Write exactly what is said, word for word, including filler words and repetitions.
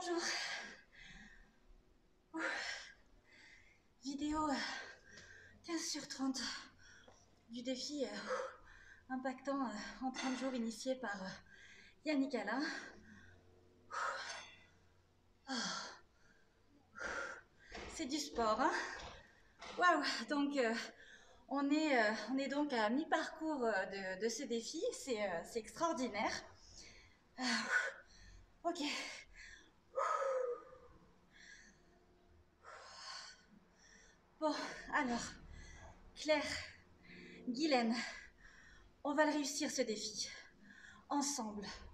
Bonjour. Ouh. Vidéo euh, quinze sur trente du défi euh, impactant euh, en trente jours initié par euh, Yannick Alain. Oh. C'est du sport, hein. Waouh. Donc euh, on, est, euh, on est donc à mi-parcours euh, de, de ce défi. C'est euh, c'est extraordinaire. Ah, ok. Bon, alors, Claire, Guylaine, on va le réussir ce défi. Ensemble.